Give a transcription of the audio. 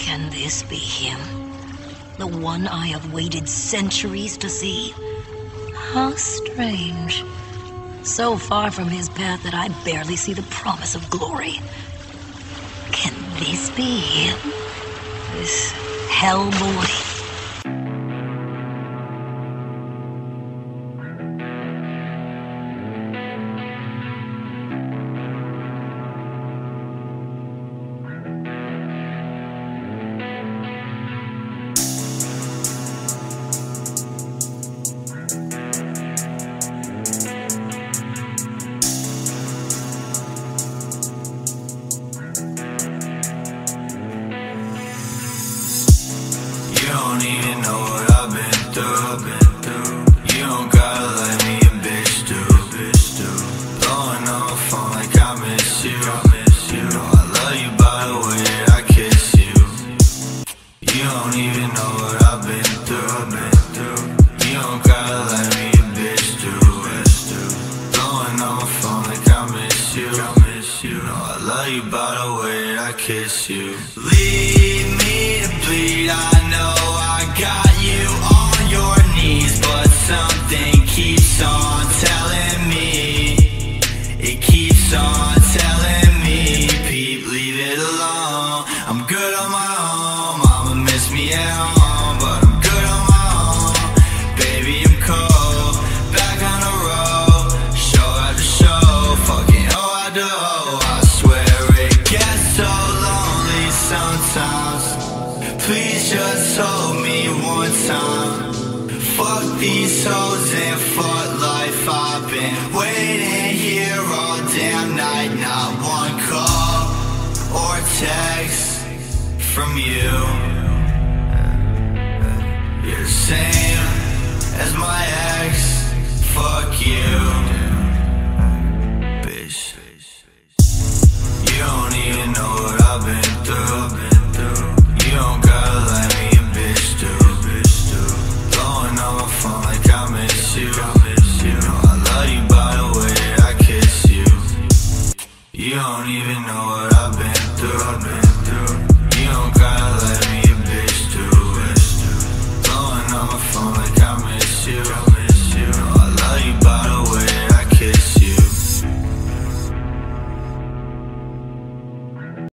Can this be him? The one I have waited centuries to see? How strange. So far from his path that I barely see the promise of glory. Can this be him? This hellboy? You don't even know what I've been through. You don't gotta let me a bitch do. Blowing on my phone like I miss you. You know I love you by the way that I kiss you. You don't even know what I've been through. You don't gotta let me a bitch do. Blowing on my phone like I miss you. You know I love you by the way that I kiss you. Leave me to bleed, I know I got you on your knees, but something keeps on telling me, it keeps on telling me, peep, leave it alone. I'm good on my own, mama miss me at home, but I'm good on my own. Baby, I'm cold, back on the road, show after show, fucking oh I do. I swear it gets so lonely sometimes. Please just hold me one time. Fuck these hoes and fuck life. I've been waiting here all damn night. Not one call or text from you. You're the same as my ex. Fuck you.